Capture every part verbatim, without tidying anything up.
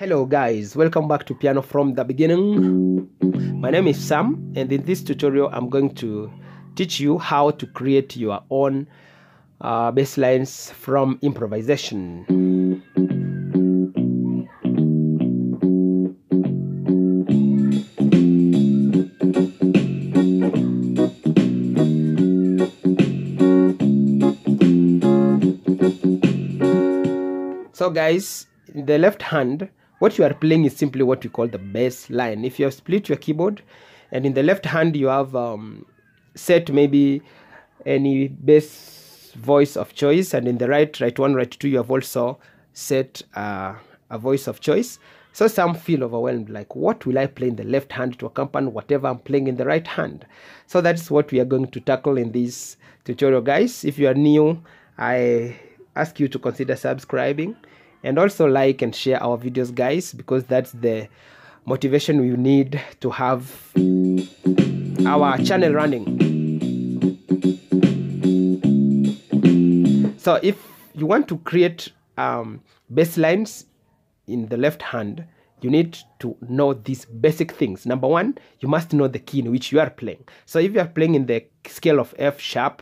Hello guys, welcome back to Piano from the Beginning. My name is Sam, and in this tutorial I'm going to teach you how to create your own uh, bass lines from improvisation. So guys, in the left hand, what you are playing is simply what we call the bass line. If you have split your keyboard and in the left hand you have um, set maybe any bass voice of choice, and in the right, right one, right two, you have also set uh, a voice of choice. So some feel overwhelmed, like what will I play in the left hand to accompany whatever I'm playing in the right hand? So that's what we are going to tackle in this tutorial, guys. If you are new, I ask you to consider subscribing and also like and share our videos, guys, because that's the motivation we need to have our channel running. So if you want to create um, bass lines in the left hand, you need to know these basic things. Number one, you must know the key in which you are playing. So if you are playing in the scale of F sharp,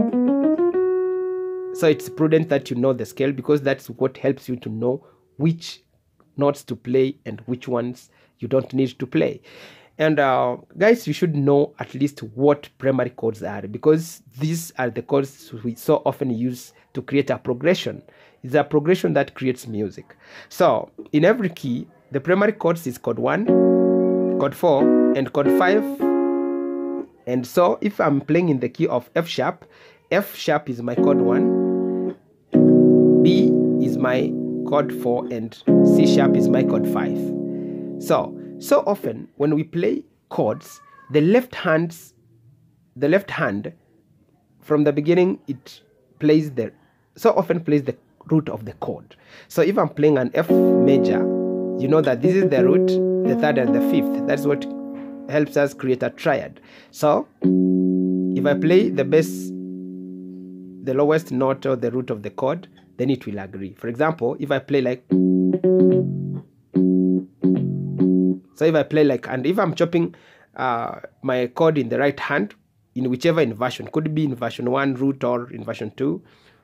so it's prudent that you know the scale, because that's what helps you to know which notes to play and which ones you don't need to play. And uh, guys, you should know at least what primary chords are, because these are the chords we so often use to create a progression. It's a progression that creates music. So in every key, the primary chords is chord one, chord four, and chord five. And so if I'm playing in the key of F sharp, F sharp is my chord one, B is my chord four, and C sharp is my chord five. So, so often when we play chords, the left hands, the left hand from the beginning, it plays the, so often plays the root of the chord. So if I'm playing an F major, you know that this is the root, the third and the fifth. That's what helps us create a triad. So if I play the bass, the lowest note or the root of the chord, then it will agree. For example, if I play like, so if I play like, and if I'm chopping uh, my chord in the right hand, in whichever inversion, could be in version one root or in version two.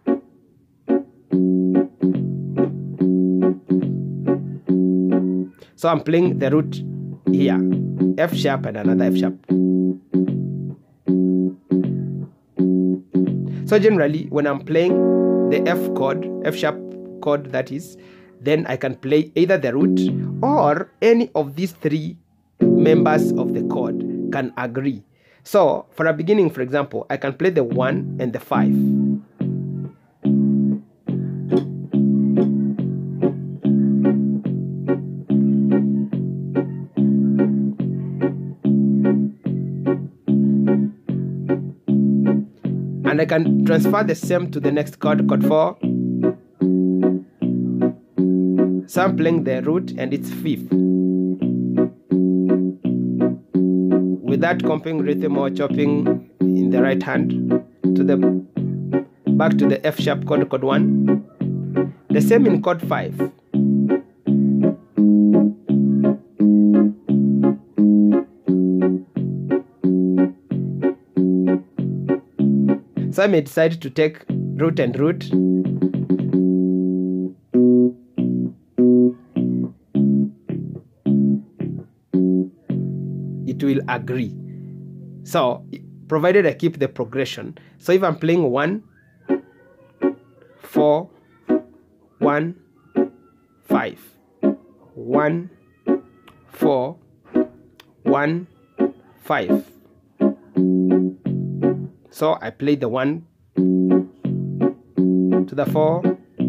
So I'm playing the root here, F sharp and another F sharp. So generally, when I'm playing the F chord, F sharp chord that is, then I can play either the root or any of these three members of the chord can agree. So for a beginning, for example, I can play the one and the five. And I can transfer the same to the next chord, chord four. So I'm playing the root and it's fifth. Without comping rhythm or chopping in the right hand to the back to the F sharp chord, chord one. The same in chord five. So I may decide to take root and root. It will agree. So, provided I keep the progression. So if I'm playing one, four, one, five, one, four, one, five. So I play the one to the four,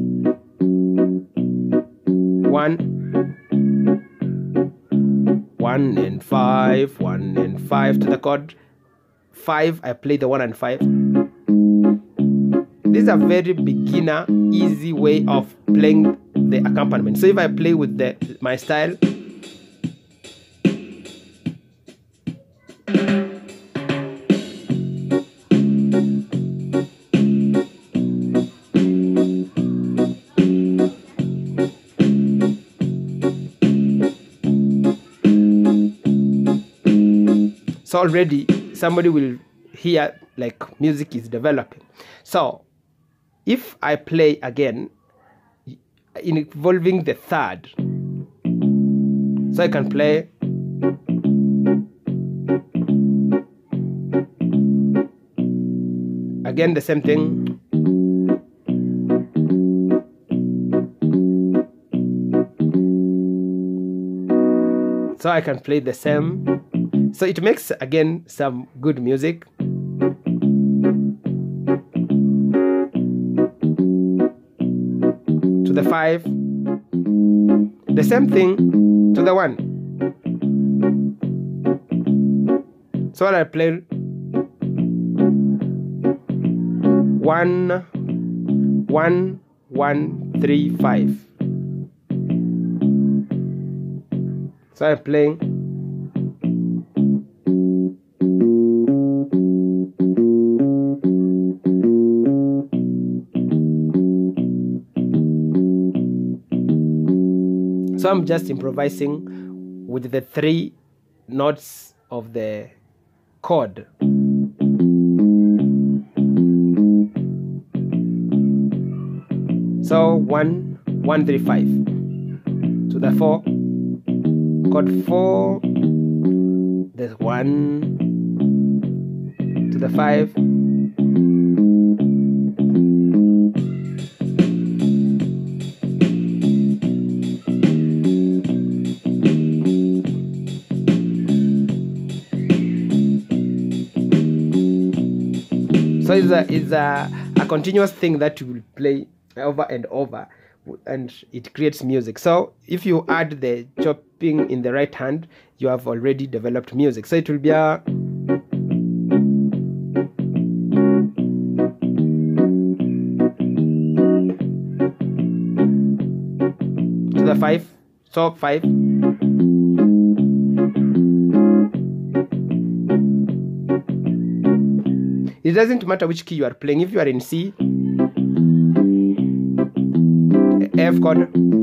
one, one and five, one and five to the chord five. I play the one and five. This is a very beginner, easy way of playing the accompaniment. So if I play with the my style, So already somebody will hear like music is developing. So if I play again involving the third, so I can play again the same thing. So I can play the same. So it makes again some good music. To the five, the same thing to the one. So I play one, one, one, three, five. So I'm playing so I'm just improvising with the three notes of the chord. So one, one, three, five. To the four, chord four. There's one. To the five. So it's a, it's a, a continuous thing that you will play over and over, and it creates music. So if you add the chopping in the right hand, you have already developed music. So it will be a to the five. So five. It doesn't matter which key you are playing. If you are in C, F chord,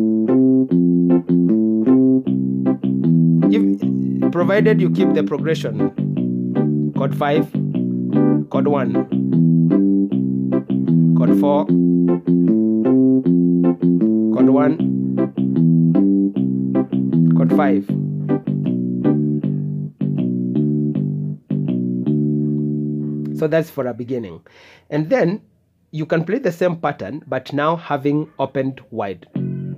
if provided you keep the progression, chord five, chord one, chord four, chord one, chord five. So that's for a beginning. And then you can play the same pattern, but now having opened wide.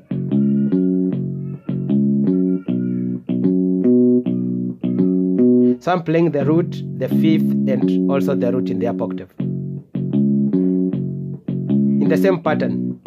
So I'm playing the root, the fifth, and also the root in the up octave. In the same pattern.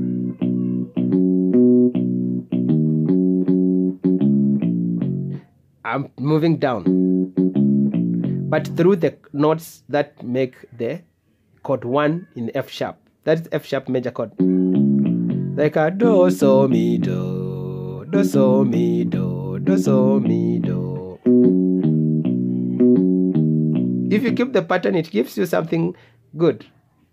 I'm moving down, but through the notes that make the chord one in F sharp. That's F sharp major chord. Like a do, so, mi, do, do, so, mi, do, do, so, mi, do. If you keep the pattern, it gives you something good.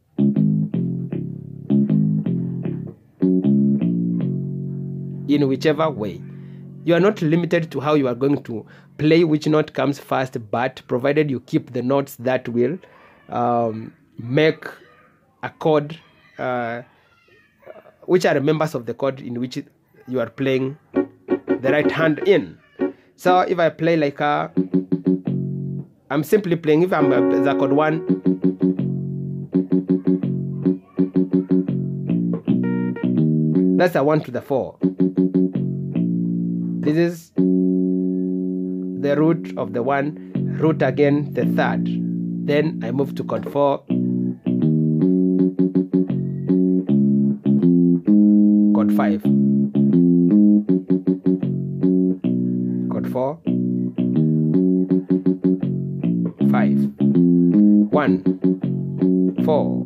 In whichever way. You are not limited to how you are going to play which note comes first, but provided you keep the notes that will um, make a chord, uh, which are members of the chord in which you are playing the right hand in. So if I play like a, I'm simply playing, if I'm a, the chord one, that's a one to the four. This is the root of the one, root again the third. Then I move to chord four, chord five, chord four, five, one, four,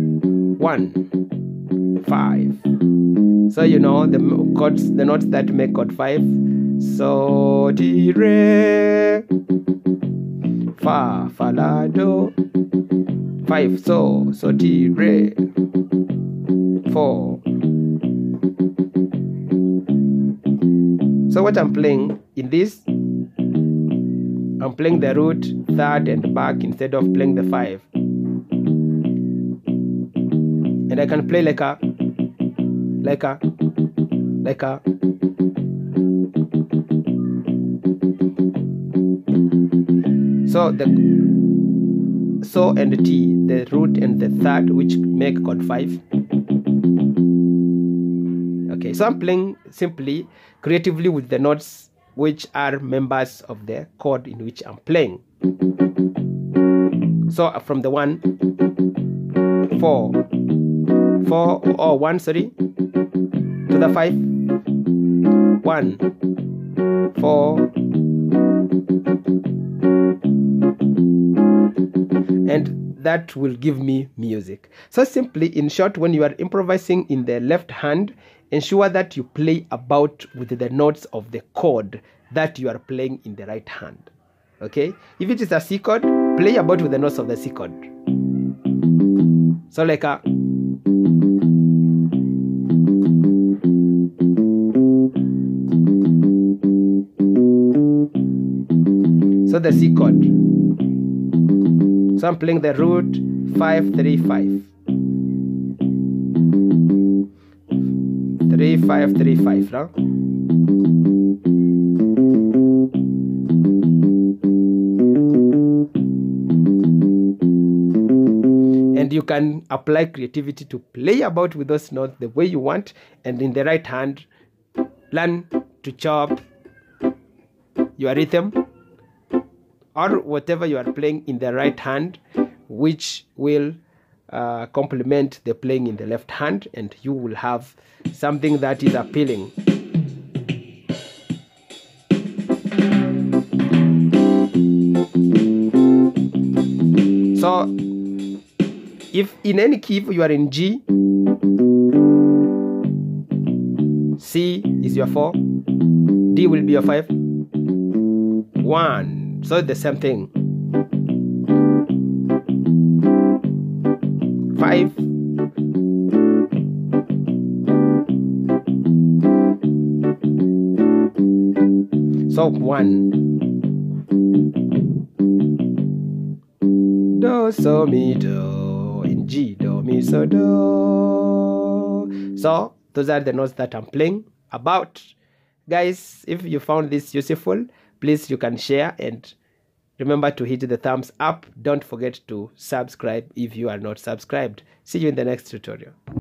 one, five. So you know the chords, the notes that make chord five. So, ti, re, fa, fa, la, do. Five, so, so, ti, re, four. So what I'm playing in this, I'm playing the root, third, and back instead of playing the five. And I can play like a, like a, like a. So the so and T, the root and the third, which make chord five. Okay, so I'm playing simply, creatively with the notes which are members of the chord in which I'm playing. So from the one, four, four or one, sorry, to the five, one, four, and that will give me music. So simply, in short, when you are improvising in the left hand, ensure that you play about with the notes of the chord that you are playing in the right hand. Okay? If it is a C chord, play about with the notes of the C chord. So like a, so the C chord. So I'm playing the root, five, three, five. Three, five, three, five, no? And you can apply creativity to play about with those notes the way you want, and in the right hand, learn to chop your rhythm or whatever you are playing in the right hand, which will uh, complement the playing in the left hand, and you will have something that is appealing. So if in any key you are in G, C is your four, D will be your five, one. So the same thing. Five. So one. Do, so, mi, do. In G, do, mi, so, do. So those are the notes that I'm playing about. Guys, if you found this useful, please you can share, and remember to hit the thumbs up. Don't forget to subscribe if you are not subscribed. See you in the next tutorial.